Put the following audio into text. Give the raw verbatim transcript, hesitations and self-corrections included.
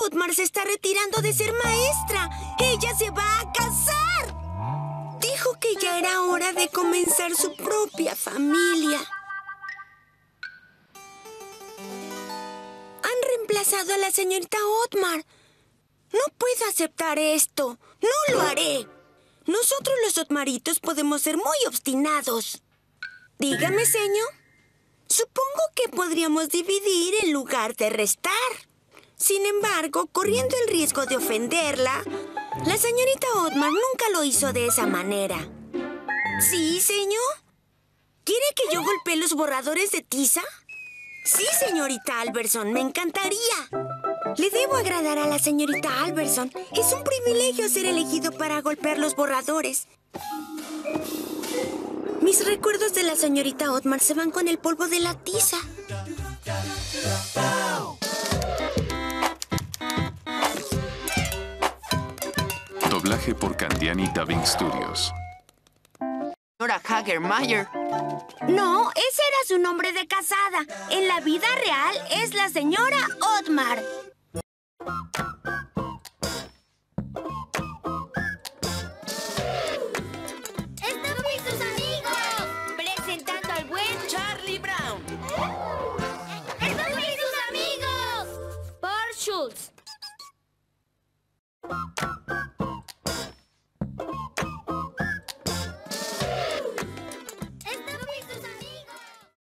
Otmar se está retirando de ser maestra. ¡Ella se va a casar! Dijo que ya era hora de comenzar su propia familia. Han reemplazado a la señorita Otmar. No puedo aceptar esto. No lo haré. Nosotros los Otmaritos podemos ser muy obstinados. Dígame, señor. Supongo que podríamos dividir en lugar de restar. Sin embargo, corriendo el riesgo de ofenderla, la señorita Otmar nunca lo hizo de esa manera. ¿Sí, señor? ¿Quiere que yo golpee los borradores de tiza? Sí, señorita Alberson, me encantaría. Le debo agradar a la señorita Alberson. Es un privilegio ser elegido para golpear los borradores. Mis recuerdos de la señorita Otmar se van con el polvo de la tiza. Doblaje por Candiani Dubbing Studios. Señora Hagermeyer. No, ese era su nombre de casada. En la vida real es la señora Otmar. ¡Estos y sus amigos! Presentando al buen Charlie Brown. ¡Estos y sus amigos! Por Schultz.